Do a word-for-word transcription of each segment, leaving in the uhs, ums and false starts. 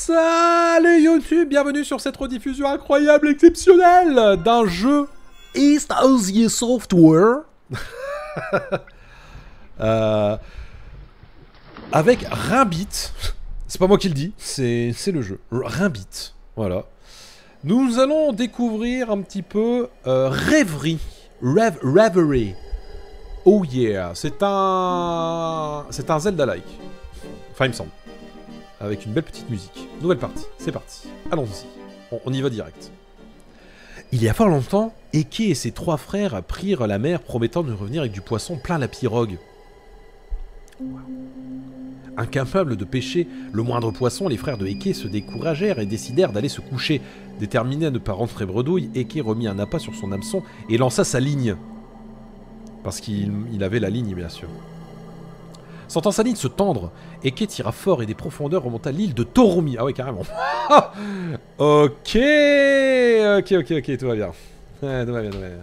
Salut YouTube, bienvenue sur cette rediffusion incroyable, exceptionnelle d'un jeu East Asia Software euh, avec Rimbit. C'est pas moi qui le dis, c'est le jeu. Rimbit, voilà. Nous allons découvrir un petit peu euh, Rêverie. Rev Reverie. Oh yeah, c'est un... C'est un Zelda-like. Enfin, il me semble. Avec une belle petite musique. Nouvelle partie, c'est parti. Allons-y, on, on y va direct. Il y a fort longtemps, Eke et ses trois frères prirent la mer promettant de revenir avec du poisson plein la pirogue. Wow. Incapables de pêcher le moindre poisson, les frères de Eke se découragèrent et décidèrent d'aller se coucher. Déterminés à ne pas rentrer bredouille, Eke remit un appât sur son hameçon et lança sa ligne. Parce qu'il il avait la ligne, bien sûr. Sentant sa ligne se tendre, Eke tira fort et des profondeurs remonta l'île de Toromi. Ah ouais, carrément. Ok, ok, ok, ok, tout va bien. Ouais, tout va bien, tout va bien.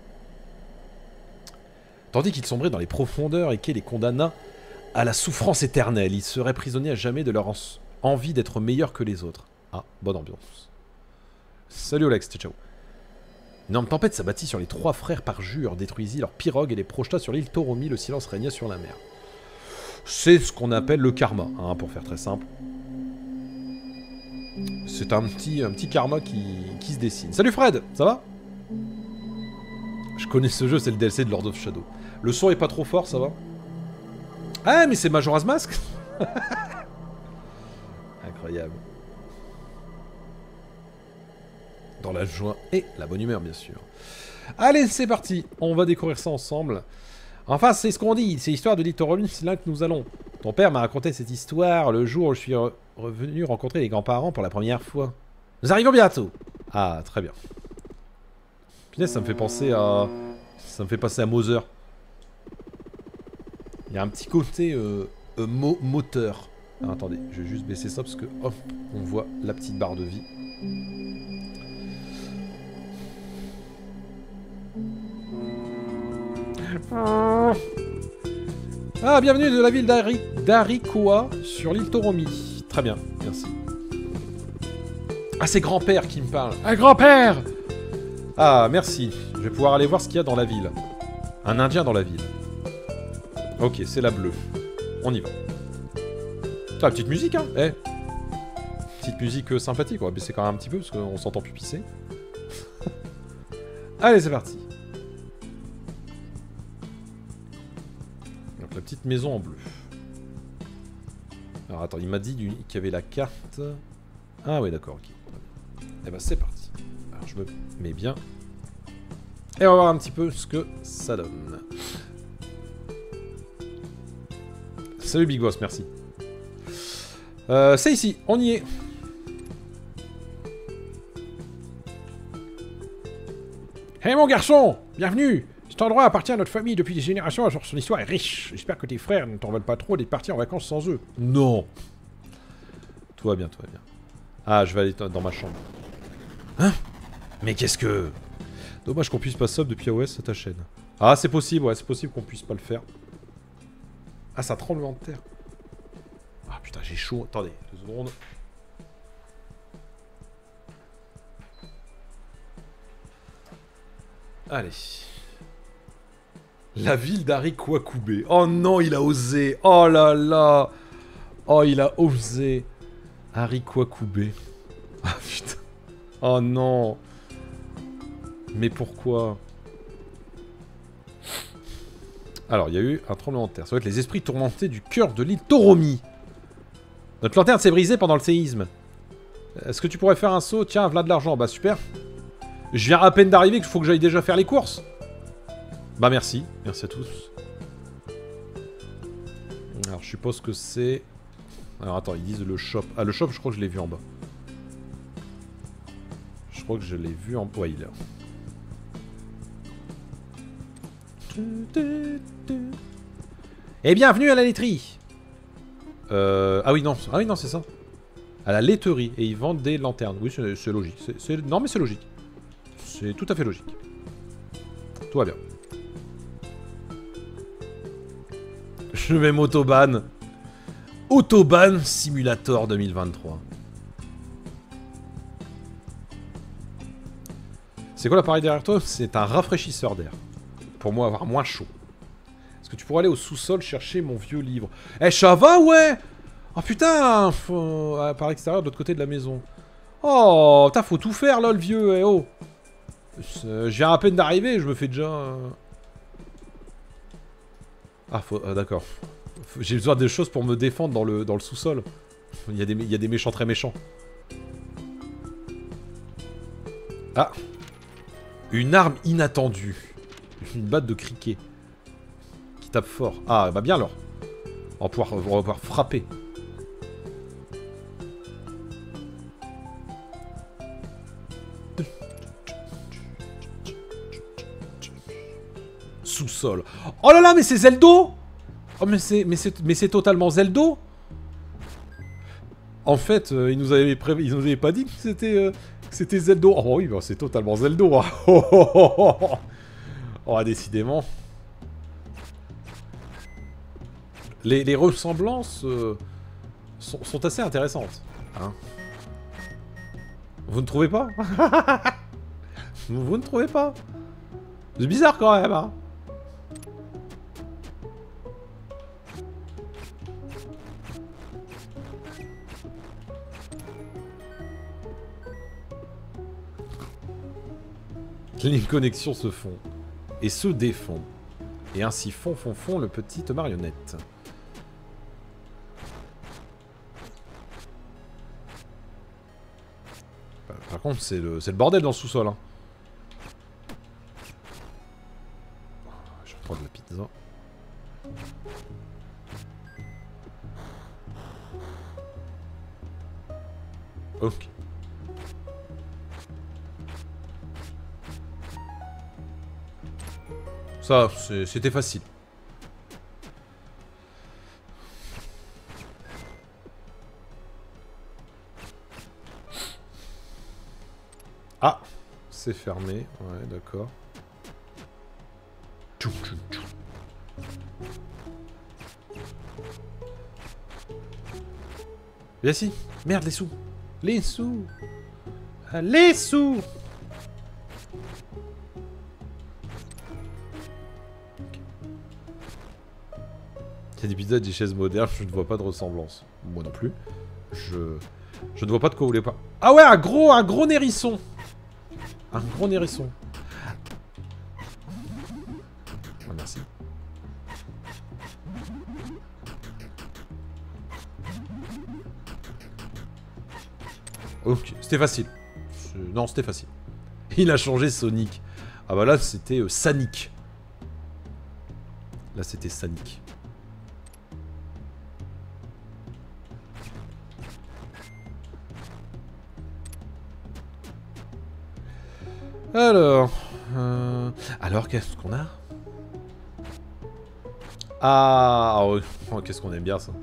Tandis qu'ils sombraient dans les profondeurs, Eke les condamna à la souffrance éternelle. Ils seraient prisonniers à jamais de leur en envie d'être meilleurs que les autres. Ah, bonne ambiance. Salut Olex, ciao. Une énorme tempête s'abattit sur les trois frères parjure, détruisit leur pirogue et les projeta sur l'île Toromi. Le silence régna sur la mer. C'est ce qu'on appelle le karma, hein, pour faire très simple. C'est un petit, un petit karma qui, qui se dessine. Salut Fred, ça va? Je connais ce jeu, c'est le D L C de Lord of Shadow. Le son est pas trop fort, ça va? Ah, mais c'est Majora's Mask. Incroyable. Dans la joie et la bonne humeur, bien sûr. Allez, c'est parti. On va découvrir ça ensemble. Enfin, c'est ce qu'on dit. C'est l'histoire de l'île Toromi, c'est là que nous allons. Ton père m'a raconté cette histoire le jour où je suis re revenu rencontrer les grands-parents pour la première fois. Nous arrivons bientôt. Ah, très bien. Punaise, ça me fait penser à... Ça me fait penser à Mother. Il y a un petit côté euh, euh, mo moteur. Ah, attendez, je vais juste baisser ça parce que, hop, on voit la petite barre de vie. Ah, bienvenue de la ville d'Arikoa sur l'île Toromi. Très bien, merci. Ah, c'est grand-père qui me parle. Ah, grand-père! Ah, merci. Je vais pouvoir aller voir ce qu'il y a dans la ville. Un indien dans la ville. Ok, c'est la bleue. On y va. Ah, petite musique, hein. Eh. Petite musique euh, sympathique. On va baisser quand même un petit peu parce qu'on s'entend plus pisser. Allez, c'est parti. Donc la petite maison en bleu. Alors attends, il m'a dit qu'il y avait la carte. Ah ouais, d'accord, ok. Eh ben c'est parti. Alors je me mets bien. Et on va voir un petit peu ce que ça donne. Salut Big Boss, merci. Euh, c'est ici, on y est. Hey mon garçon, bienvenue. Cet endroit appartient à notre famille depuis des générations, alors son histoire est riche. J'espère que tes frères ne t'en veulent pas trop d'être partis en vacances sans eux. Non. Tout va bien, tout va bien. Ah, je vais aller dans ma chambre. Hein? Mais qu'est-ce que... Dommage qu'on puisse pas sub depuis iOS à ta chaîne. Ah, c'est possible, ouais, c'est possible qu'on puisse pas le faire. Ah, ça tremblement de terre. Ah putain, j'ai chaud. Attendez, deux secondes. Allez. La ville d'Arikowakube. Oh non, il a osé. Oh là là. Oh, il a osé. Arikowakube. Ah putain. Oh non. Mais pourquoi? Alors, il y a eu un tremblement de terre. Ça va être les esprits tourmentés du cœur de l'île Toromi. Notre lanterne s'est brisée pendant le séisme. Est-ce que tu pourrais faire un saut? Tiens, voilà de l'argent. Bah super. Je viens à peine d'arriver, qu'il faut que j'aille déjà faire les courses. Bah merci. Merci à tous. Alors, je suppose que c'est... Alors, attends, ils disent le shop. Ah, le shop, je crois que je l'ai vu en bas. Je crois que je l'ai vu en bas. Ouais, il est là. Et bienvenue à la laiterie. Euh... Ah oui, non, ah oui, non, c'est ça. À la laiterie. Et ils vendent des lanternes. Oui, c'est logique. C'est... Non, mais c'est logique. C'est tout à fait logique. Tout va bien. Je vais m'autoban. Autobahn Simulator deux mille vingt-trois. C'est quoi l'appareil derrière toi? C'est un rafraîchisseur d'air. Pour moi, avoir moins chaud. Est-ce que tu pourrais aller au sous-sol chercher mon vieux livre? Eh, ça va, ouais! Oh putain! Faut... Ah, par l'extérieur, de l'autre côté de la maison. Oh, putain, faut tout faire, là, le vieux, eh oh! Je viens à peine d'arriver, je me fais déjà... Ah, faut... ah, d'accord. J'ai besoin de choses pour me défendre dans le, dans le sous-sol. Il y a des, il y a des méchants très méchants. Ah! Une arme inattendue. Une batte de criquet. Qui tape fort. Ah, bah bien alors. On va pouvoir, on va pouvoir frapper. Sous-sol. Oh là là, mais c'est Zeldo! Oh, mais c'est mais c'est mais c'est totalement Zeldo. En fait, euh, ils nous avaient pré... ils nous avaient pas dit que c'était euh, c'était Zeldo. Oh oui, bah, c'est totalement Zeldo. Hein. Oh, oh, oh, oh. Oh, décidément. Les, les ressemblances euh, sont, sont assez intéressantes. Hein. Vous ne trouvez pas? vous, vous ne trouvez pas? C'est bizarre quand même, hein. Les connexions se font. Et se défont. Et ainsi font, font, font le petite marionnette. Par contre, c'est le, c'est le bordel dans le sous-sol. Hein. Je reprends de la pizza. Ok. Ça, c'était facile. Ah, c'est fermé. Ouais, d'accord. Viens ici. Merde, les sous. Les sous. Ah, les sous. Il y a des pizzas et des chaises modernes, je ne vois pas de ressemblance. Moi non plus. Je... Je ne vois pas de quoi vous voulez pas. Ah ouais, un gros, un gros nérisson. Un gros nérisson. Oh, merci. Ok, c'était facile. Non, c'était facile. Il a changé Sonic. Ah bah là, c'était euh, Sanic. Là, c'était Sanic. Alors... Euh... Alors, qu'est-ce qu'on a? Ah, oh, oh, qu'est-ce qu'on aime bien, ça.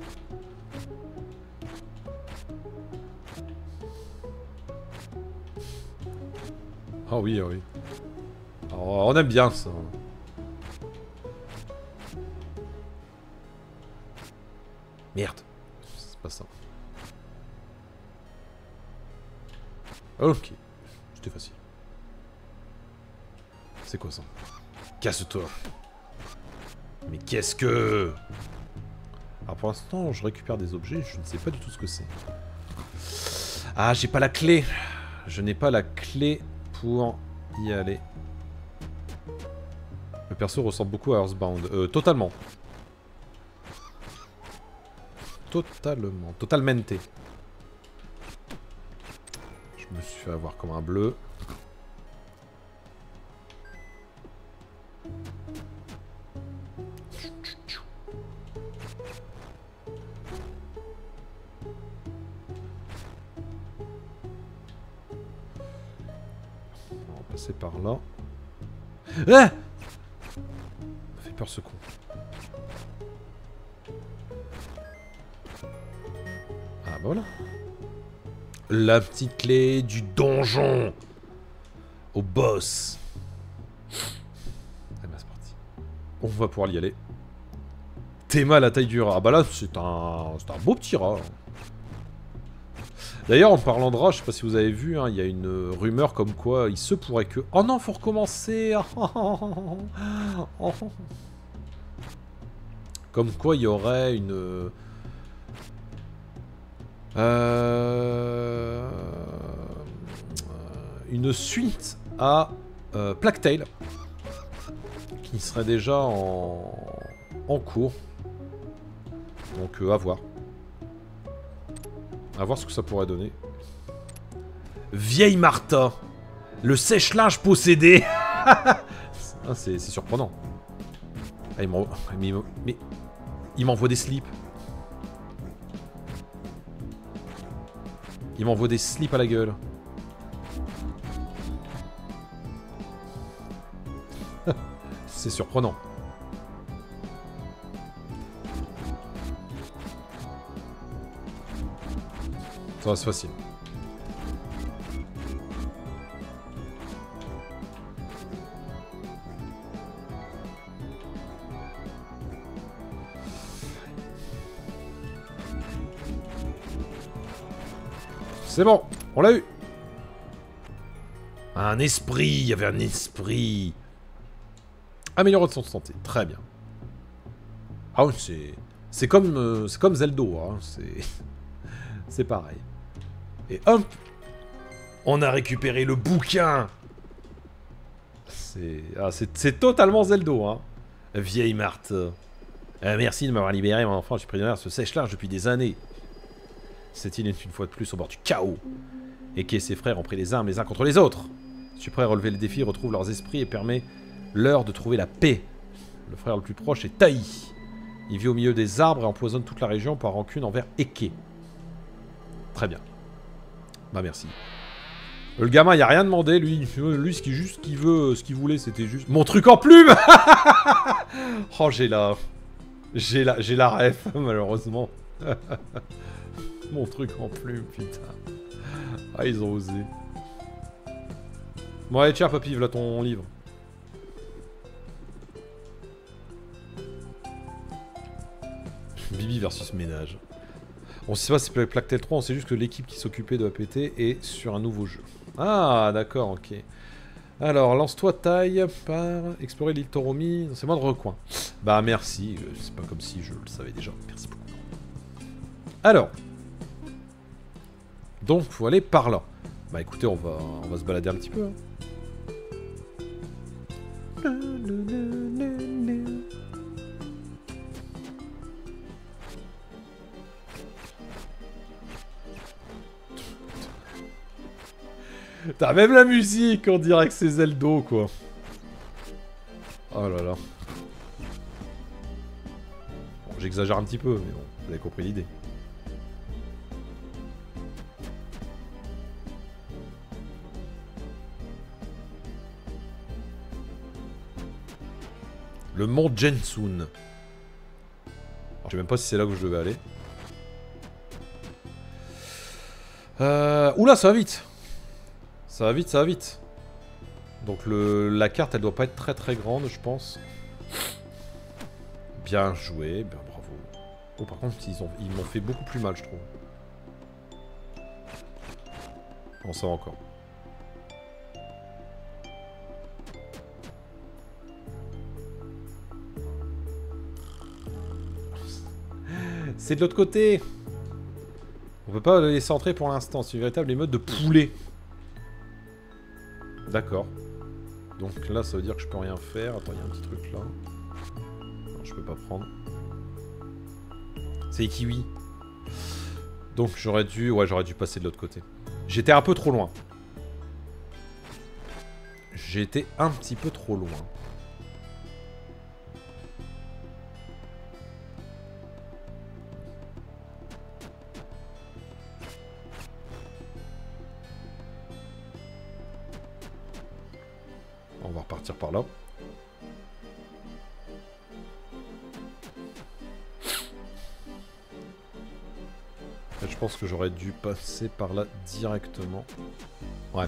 Oh oui, oh oui. Oh, on aime bien, ça. Merde. C'est pas ça. Ok. C'était facile. C'est quoi ça? Casse-toi. Mais qu'est-ce que... Alors pour l'instant, je récupère des objets, je ne sais pas du tout ce que c'est. Ah, j'ai pas la clé. Je n'ai pas la clé pour y aller. Le perso ressemble beaucoup à Earthbound. Euh, totalement. Totalement. Totalmente. Je me suis fait avoir comme un bleu. C'est par là. Ah! Ça fait peur ce con. Ah bah voilà. La petite clé du donjon. Au boss. Eh ben c'est parti. On va pouvoir y aller. Théma la taille du rat. Ah bah là c'est un... c'est un beau petit rat. D'ailleurs, en parlant de rat, je sais pas si vous avez vu, hein, il y a une rumeur comme quoi il se pourrait que... Oh non, faut recommencer. Comme quoi il y aurait une... Euh... Une suite à euh, Plague Tale qui serait déjà en, en cours. Donc euh, à voir. À voir ce que ça pourrait donner. Vieille Martha, le sèche-linge possédé. Ah, c'est surprenant. Ah, il m'envoie... Mais, mais... Il m'envoie des slips. Il m'envoie des slips à la gueule. C'est surprenant. Ça va, c'est facile. C'est bon, on l'a eu. Un esprit, il y avait un esprit. Amélioration de santé, très bien. Ah oui, c'est... C'est comme, euh, c'est comme Zeldo, hein. C'est... C'est pareil. Et hop, on a récupéré le bouquin. C'est ah, c'est totalement Zeldo, hein. Vieille Marthe. Euh, merci de m'avoir libéré, mon enfant. Je suis prisonnier de ce sèche-linge depuis des années. Cette île est une fois de plus au bord du chaos. Et et ses frères ont pris les armes les uns contre les autres. Je suis prêt à relever le défi, retrouve leurs esprits et permet leur de trouver la paix. Le frère le plus proche est Taï. Il vit au milieu des arbres et empoisonne toute la région par rancune envers Eke. Très bien. Bah merci. Le gamin, il a rien demandé, lui. Lui, ce qu'il juste qu'il veut, ce qu'il voulait, c'était juste... Mon truc en plume. Oh, j'ai la... J'ai la... J'ai la ref, malheureusement. Mon truc en plume, putain. Ah, ils ont osé. Bon, allez, tiens, papy, voilà ton livre. Bibi versus ménage. On sait pas si c'est Plague Tale trois, on sait juste que l'équipe qui s'occupait de A P T est sur un nouveau jeu. Ah, d'accord, ok. Alors, lance-toi taille par explorer l'île Toromi dans ces moindres recoins. Bah, merci. C'est pas comme si je le savais déjà. Merci beaucoup. Alors. Donc, faut aller par là. Bah, écoutez, on va, on va se balader un petit peu. Hein. T'as même la musique, on dirait que c'est Zeldo, quoi. Oh là là. Bon, j'exagère un petit peu, mais bon, vous avez compris l'idée. Le mont Jensun. Alors, je sais même pas si c'est là que je devais aller. Euh... Oula, ça va vite. Ça va vite, ça va vite. Donc le, la carte, elle doit pas être très très grande, je pense. Bien joué, bien bravo. Oh, par contre, ils ont, ils m'ont fait beaucoup plus mal, je trouve. Bon, ça va encore. C'est de l'autre côté. On peut pas le laisser entrer pour l'instant. C'est une véritable émeute de poulet. D'accord. Donc là, ça veut dire que je peux rien faire. Attends, il y a un petit truc là. Non, je peux pas prendre. C'est les kiwis. Donc j'aurais dû... Ouais, j'aurais dû passer de l'autre côté. J'étais un peu trop loin. J'ai été un petit peu trop loin. On va repartir par là. Et je pense que j'aurais dû passer par là directement. Ouais.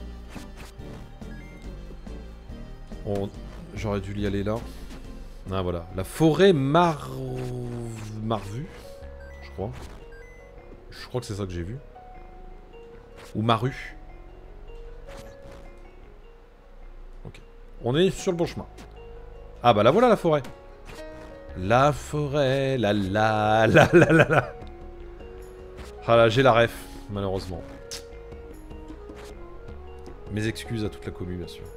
On... J'aurais dû y aller là. Ah voilà. La forêt mar... Marvue. Je crois. Je crois que c'est ça que j'ai vu. Ou Maru. Ok. On est sur le bon chemin. Ah bah là voilà la forêt. La forêt, la la la la la la. Ah là, j'ai la ref, malheureusement. Mes excuses à toute la commune, bien sûr.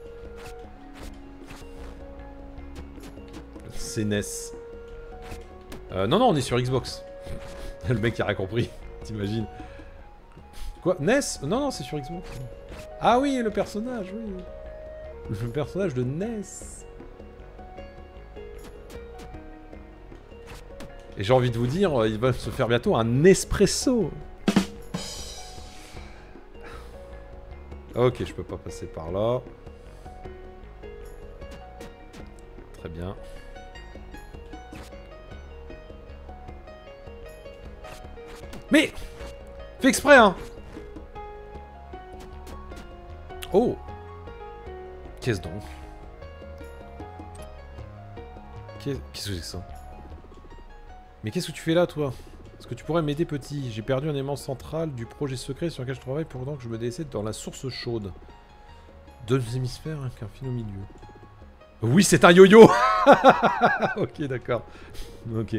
C'est N E S. Euh, non, non, on est sur Xbox. Le mec qui a rien compris, t'imagines. Quoi, N E S? Non, non, c'est sur Xbox. Ah oui, le personnage, oui. Le personnage de N E S. Et j'ai envie de vous dire, il va se faire bientôt un espresso. Ok, je peux pas passer par là. Très bien. Mais fais exprès, hein. Oh. Qu'est-ce donc? Qu'est-ce que c'est que ça? Mais qu'est-ce que tu fais là, toi? Est-ce que tu pourrais m'aider, petit? J'ai perdu un élément central du projet secret sur lequel je travaille pendant que je me décide dans la source chaude. Deux hémisphères, hein, qu'un fil au milieu. Oui, c'est un yo-yo. Ok, d'accord. Ok.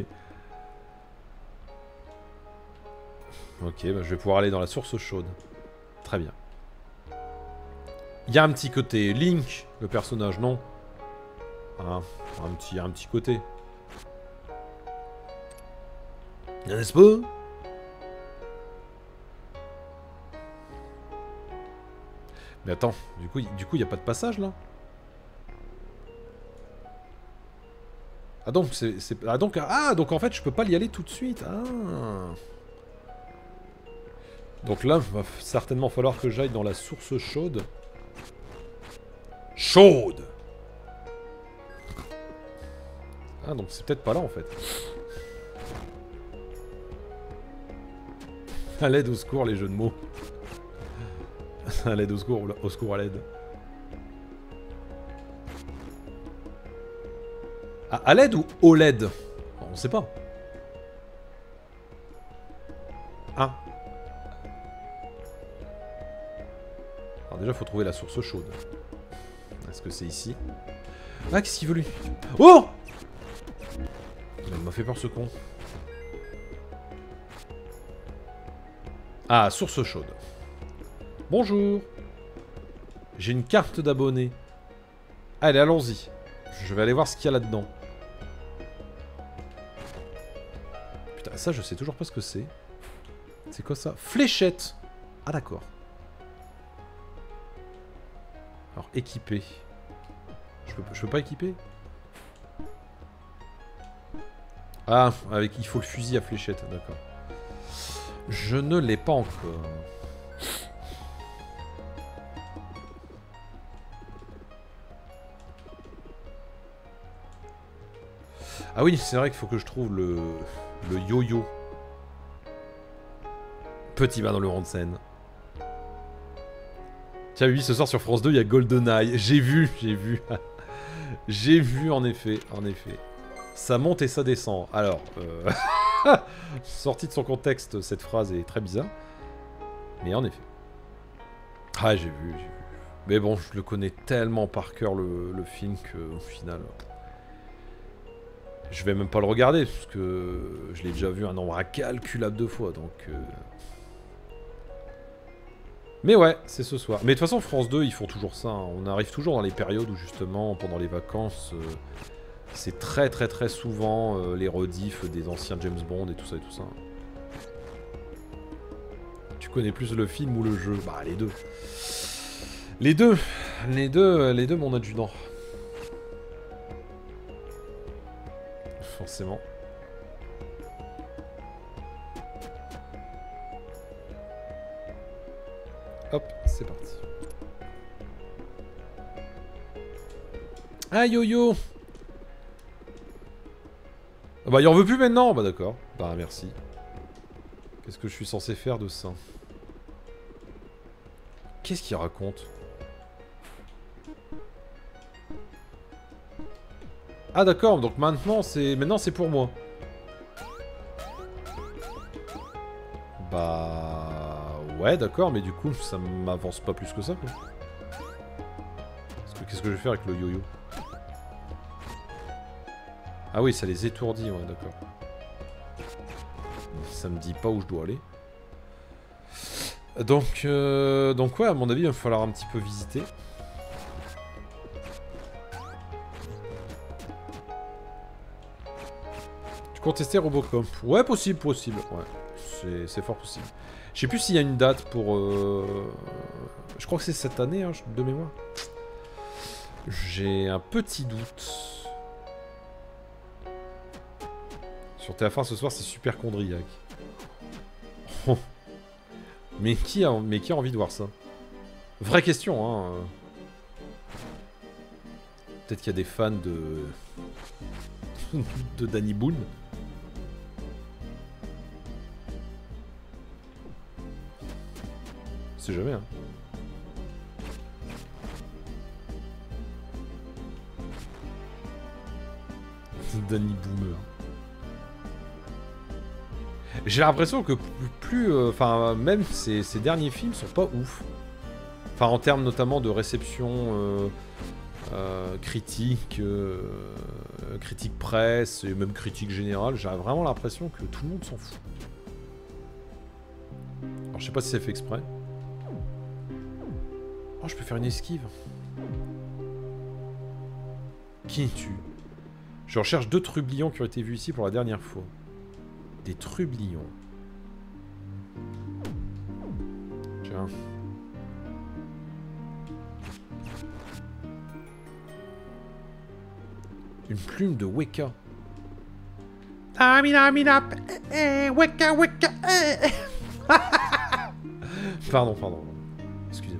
Ok, bah, je vais pouvoir aller dans la source chaude. Très bien. Il y a un petit côté Link, le personnage, non? Hein, un petit, un petit côté. N'est-ce pas? Mais attends, du coup, du coup, il n'y a pas de passage là? Ah donc, c'est, ah donc, ah donc en fait, je peux pas y aller tout de suite. Ah. Donc là, il va certainement falloir que j'aille dans la source chaude. Chaude. Ah donc c'est peut-être pas là en fait. À l'aide, au secours, les jeux de mots. À l'aide, au secours, au secours, à l'aide. Ah, à l'aide ou O L E D? On sait pas. Ah. Alors déjà, faut trouver la source chaude. Est-ce que c'est ici? Ah, qu'est-ce qu'il veut lui? Oh! Il m'a fait peur ce con. Ah, source chaude. Bonjour. J'ai une carte d'abonné. Allez, allons-y. Je vais aller voir ce qu'il y a là-dedans. Putain, ça, je sais toujours pas ce que c'est. C'est quoi ça? Fléchette. Ah, d'accord. Alors, équiper. Je peux, je peux pas équiper? Ah, avec, il faut le fusil à fléchette, d'accord. Je ne l'ai pas encore. Ah oui, c'est vrai qu'il faut que je trouve le le yo-yo. Petit bain dans le rond de scène. Tiens, oui, ce soir sur France deux, il y a GoldenEye. J'ai vu, j'ai vu. J'ai vu, en effet, en effet. Ça monte et ça descend. Alors, euh... sortie de son contexte, cette phrase est très bizarre. Mais en effet. Ah, j'ai vu, j'ai vu. Mais bon, je le connais tellement par cœur, le, le film, qu'au final... Je vais même pas le regarder, parce que je l'ai déjà vu un nombre incalculable de fois, donc... Euh... Mais ouais, c'est ce soir. Mais de toute façon, France deux, ils font toujours ça. Hein. On arrive toujours dans les périodes où, justement, pendant les vacances... Euh... C'est très très très souvent euh, les rediffs des anciens James Bond et tout ça et tout ça. Tu connais plus le film ou le jeu? Bah les deux. Les deux. Les deux, les deux mon adjudant. Forcément. Hop, c'est parti. Ah yo-yo. Ah bah il en veut plus maintenant. Bah d'accord. Bah merci. Qu'est-ce que je suis censé faire de ça? Qu'est-ce qu'il raconte? Ah d'accord, donc maintenant c'est maintenant c'est pour moi. Bah Ouais, d'accord, mais du coup, ça m'avance pas plus que ça, quoi. Parce que qu'est-ce que je vais faire avec le yo-yo? Ah oui, ça les étourdit, ouais, d'accord. Ça me dit pas où je dois aller. Donc, euh, donc ouais, à mon avis, il va falloir un petit peu visiter. Tu comptes tester Robocop? Ouais, possible, possible, ouais. C'est fort possible. Je sais plus s'il y a une date pour... Euh... Je crois que c'est cette année, hein, de mémoire. J'ai un petit doute. Sur T F un ce soir, c'est super chondriaque. Oh. Mais qui a, mais qui a envie de voir ça? Vraie question, hein. Peut-être qu'il y a des fans de... de Danny Boone. C'est jamais, hein. Danny Boomer. J'ai l'impression que plus... Enfin, euh, même ces, ces derniers films sont pas ouf. Enfin, en termes notamment de réception euh, euh, critique, euh, critique presse et même critique générale, j'ai vraiment l'impression que tout le monde s'en fout. Alors, je sais pas si c'est fait exprès. Oh, je peux faire une esquive. Qui es-tu? Je recherche deux trublions qui ont été vus ici pour la dernière fois. Des trublions. Tiens. Une plume de Weka. Weka, Weka. Pardon, pardon. Excusez-moi.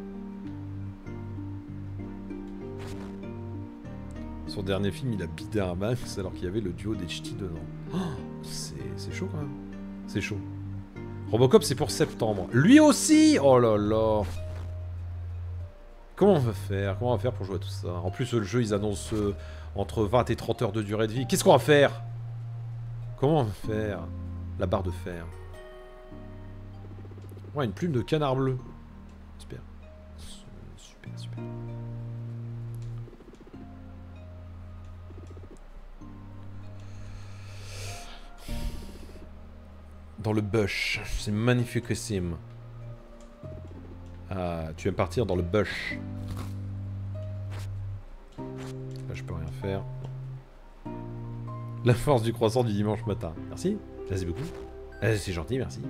Son dernier film, il a bidé un max alors qu'il y avait le duo des ch'tis dedans. Oh, c'est chaud quand même. C'est chaud. Robocop, c'est pour septembre. Lui aussi. Oh là là. Comment on va faire? Comment on va faire pour jouer à tout ça? En plus, le jeu, ils annoncent euh, entre vingt et trente heures de durée de vie. Qu'est-ce qu'on va faire? Comment on va faire? La barre de fer. Ouais, une plume de canard bleu. Super. Super, super. Dans le bush. C'est magnifiquissime. Ah, tu aimes partir dans le bush. Là, je peux rien faire. La force du croissant du dimanche matin. Merci. Merci beaucoup. Ah, c'est gentil, merci.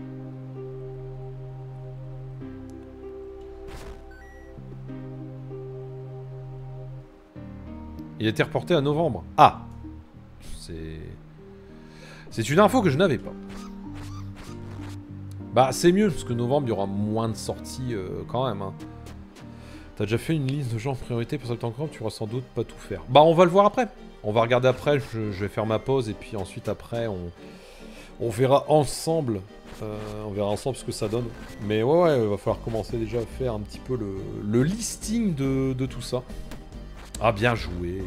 Il a été reporté à novembre. Ah! C'est... C'est une info que je n'avais pas. Bah, c'est mieux, parce que novembre, il y aura moins de sorties euh, quand même. Hein. T'as déjà fait une liste de gens en priorité pour Septembre Camp, tu vas sans doute pas tout faire. Bah, on va le voir après. On va regarder après, je, je vais faire ma pause, et puis ensuite, après, on, on verra ensemble. Euh, on verra ensemble ce que ça donne. Mais ouais, ouais, il va falloir commencer déjà à faire un petit peu le, le listing de, de tout ça. Ah, bien joué.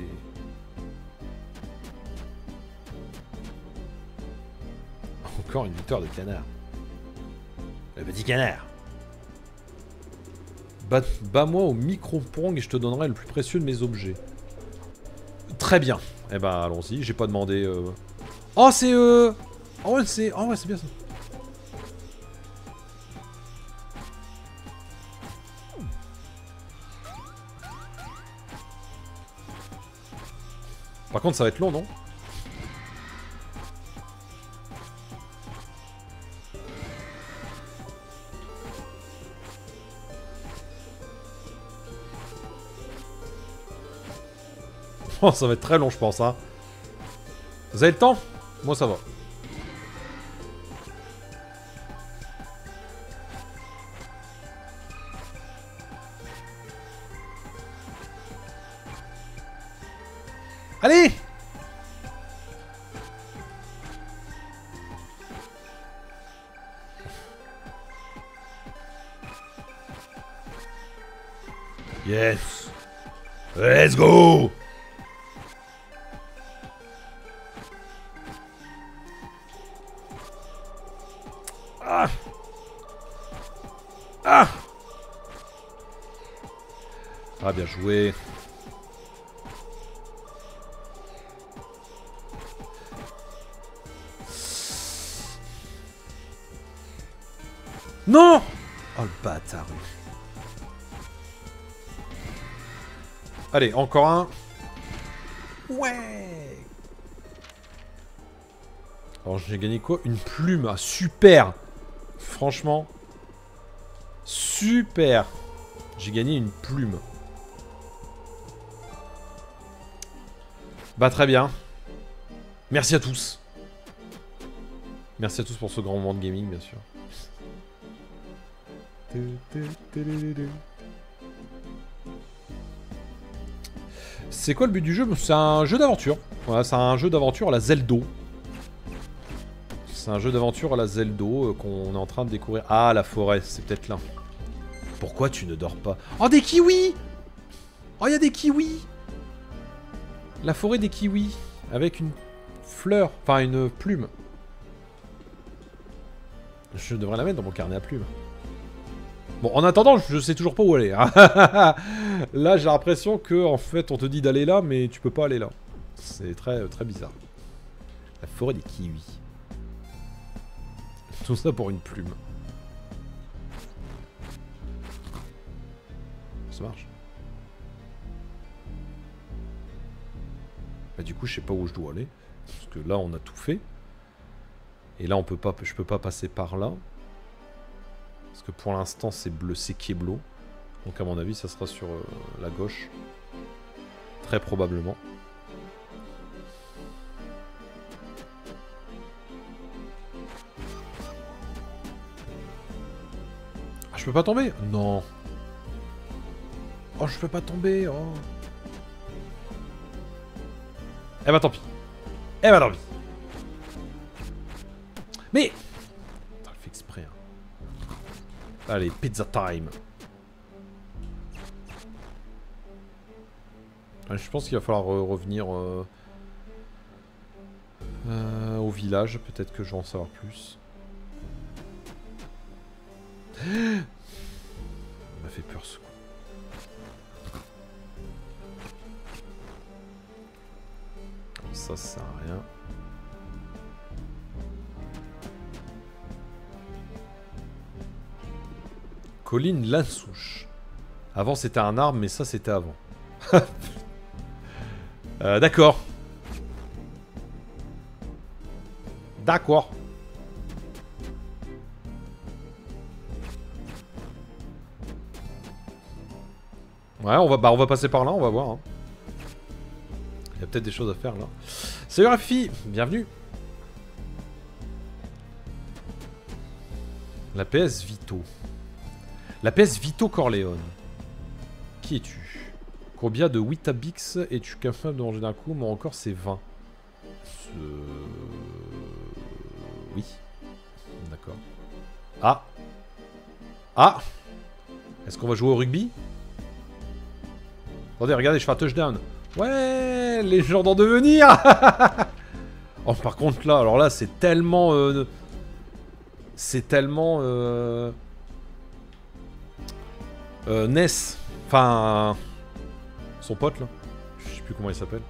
Encore une victoire de canard. Le petit canard. Bats-moi au micro-pong et je te donnerai le plus précieux de mes objets. Très bien. Eh ben, allons-y. J'ai pas demandé... Euh... Oh, c'est... Euh... Oh, ouais, c'est... Oh, ouais, c'est bien ça. Par contre, ça va être long, non? Oh, ça va être très long, je pense, hein. Vous avez le temps? Moi, ça va. Allez! Yes! Let's go! Ah! Ah Ah, bien joué. Non! Oh, le bâtard. Allez, encore un. Ouais! Alors, j'ai gagné quoi? Une plume. Ah, super! Franchement. Super! J'ai gagné une plume. Bah, très bien. Merci à tous. Merci à tous pour ce grand moment de gaming, bien sûr. C'est quoi le but du jeu? C'est un jeu d'aventure. Voilà, c'est un jeu d'aventure à la Zeldo. C'est un jeu d'aventure à la Zeldo euh, qu'on est en train de découvrir. Ah, la forêt, c'est peut-être là. Pourquoi tu ne dors pas? Oh, des kiwis! Oh, il y a des kiwis! La forêt des kiwis. Avec une fleur. Enfin, une plume. Je devrais la mettre dans mon carnet à plumes. Bon, en attendant, je sais toujours pas où aller. Là, j'ai l'impression que, en fait, on te dit d'aller là, mais tu peux pas aller là. C'est très, très bizarre. La forêt des kiwis. Tout ça pour une plume. Ça marche. Bah, du coup, je sais pas où je dois aller. Parce que là, on a tout fait. Et là, on peut pas, je peux pas passer par là. Parce que pour l'instant, c'est bleu, c'est Keblo. Donc, à mon avis, ça sera sur euh, la gauche. Très probablement. Ah, je peux pas tomber? Non. Oh, je peux pas tomber. Oh. Eh bah, tant pis. Eh bah, tant pis. Mais... Putain, je fais exprès. Hein. Allez, pizza time. Je pense qu'il va falloir re revenir euh, euh, au village. Peut-être que je vais en savoir plus. Ça m'a fait peur ce coup. Ça, ça sert à rien. Colline Lansouche. Avant c'était un arbre, mais ça c'était avant. euh, D'accord. D'accord. Ouais, on va, bah, on va passer par là, on va voir. Hein. Il y a peut-être des choses à faire là. Salut Rafi, bienvenue. La P S Vito. La P S Vito Corleone. Qui es-tu? Combien de Weetabix es-tu capable de manger d'un coup? Moi encore c'est vingt. Euh... Oui. D'accord. Ah. Ah. Est-ce qu'on va jouer au rugby? Attendez, regardez, je fais un touchdown. Ouais, les gens d'en devenir. Oh, par contre là, alors là c'est tellement... Euh... C'est tellement... Euh... Euh, Ness. Enfin... Son pote là. Je sais plus comment il s'appelle.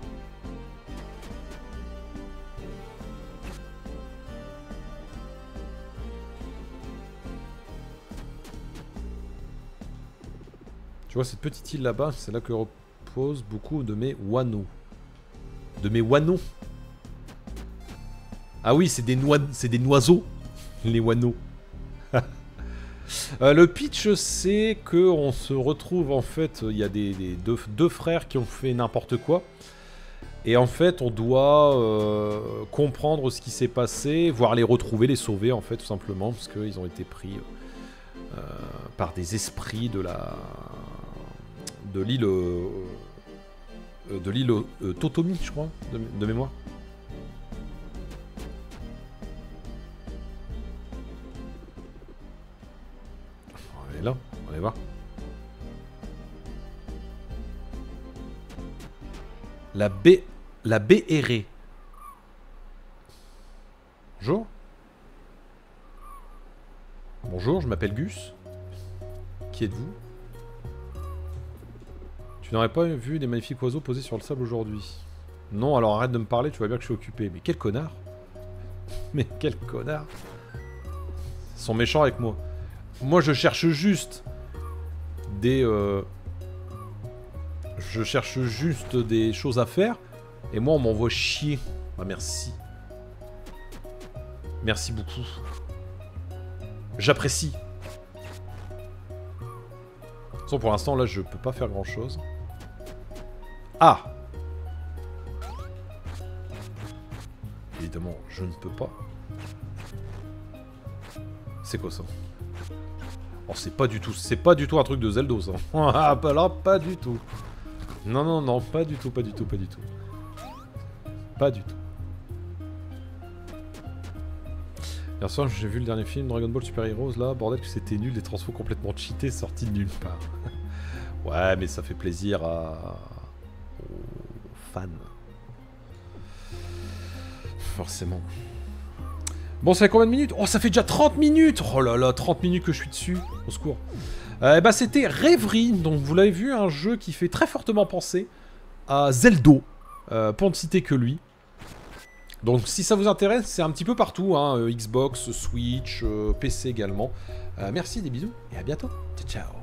Tu vois cette petite île là-bas, c'est là que reposent beaucoup de mes wano. De mes wano. Ah oui, c'est des, noi c'est des noiseaux. Les wano. euh, le pitch, c'est que on se retrouve en fait, il y a des, des deux, deux frères qui ont fait n'importe quoi. Et en fait, on doit euh, comprendre ce qui s'est passé, voire les retrouver, les sauver en fait, tout simplement, parce qu'ils ont été pris euh, par des esprits de la... de l'île euh, de l'île euh, Totomi, je crois, de, de mémoire. On est là, on va voir. La baie, la baie errée. Bonjour. Bonjour, je m'appelle Gus. qui êtes-vous? Tu n'aurais pas vu des magnifiques oiseaux posés sur le sable aujourd'hui? Non, alors arrête de me parler, tu vois bien que je suis occupé. Mais quel connard! Mais quel connard! Ils sont méchants avec moi. Moi, je cherche juste des... Euh... Je cherche juste des choses à faire. Et moi, on m'envoie chier. Ah, merci. Merci beaucoup. J'apprécie. De toute façon, pour l'instant, là, je peux pas faire grand-chose. Ah! Évidemment, je ne peux pas. C'est quoi ça? Oh, c'est pas du tout, c'est pas du tout un truc de Zelda, ça. Ah, bah là, pas du tout. Non, non, non, pas du tout, pas du tout, pas du tout. Pas du tout. Hier soir, j'ai vu le dernier film Dragon Ball Super Heroes, là, bordel que c'était nul, des transfos complètement cheatés, sortis de nulle part. Ouais, mais ça fait plaisir à... aux fans. Forcément. Bon, ça fait combien de minutes? Oh, ça fait déjà trente minutes! Oh là là, trente minutes que je suis dessus. Au secours. Euh, et bah, c'était Rêverie. Donc, vous l'avez vu, un jeu qui fait très fortement penser à Zelda. Euh, pour ne citer que lui. Donc, si ça vous intéresse, c'est un petit peu partout. Hein, euh, Xbox, Switch, euh, P C également. Euh, merci, des bisous. Et à bientôt. Ciao, ciao.